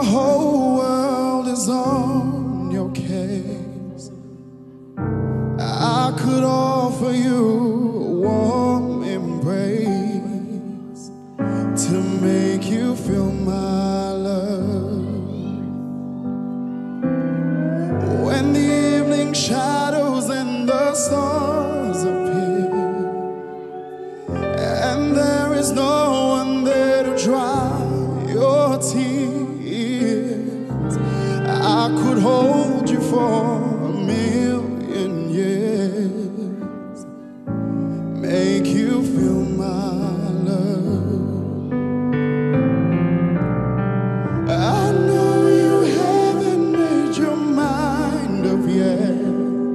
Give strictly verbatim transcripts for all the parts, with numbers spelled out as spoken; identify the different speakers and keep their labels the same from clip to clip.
Speaker 1: the whole world is on your case, I could offer you a warm embrace to make you feel my love. When the evening shadows and the stars appear, and there is no one there to dry your tears, I could hold you for a million years, make you feel my love. I know you haven't made your mind up yet,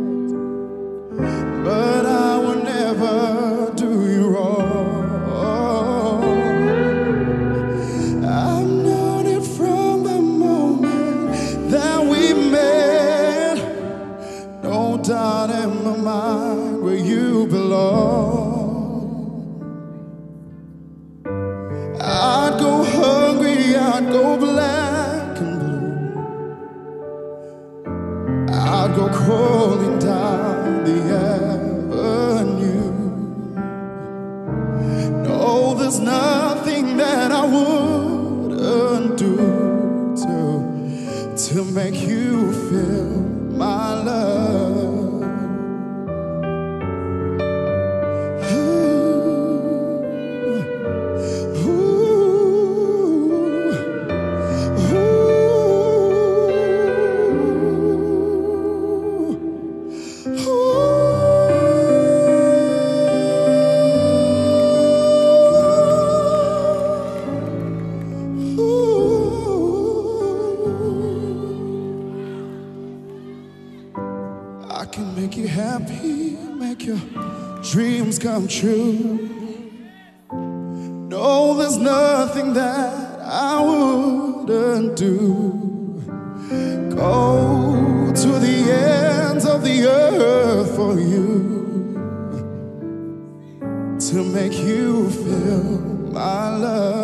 Speaker 1: but I will never do you wrong. I've known it from the moment that we met. No doubt in my mind where you belong. I'd go hungry, I'd go black and blue, I'd go crawling down the avenue. No, there's nothing that I wouldn't do to, to make you feel my love. Ooh, ooh, ooh, I can make you happy, make your dreams come true. No, there's nothing that I wouldn't do. Go to the ends of the earth for you, to make you feel my love.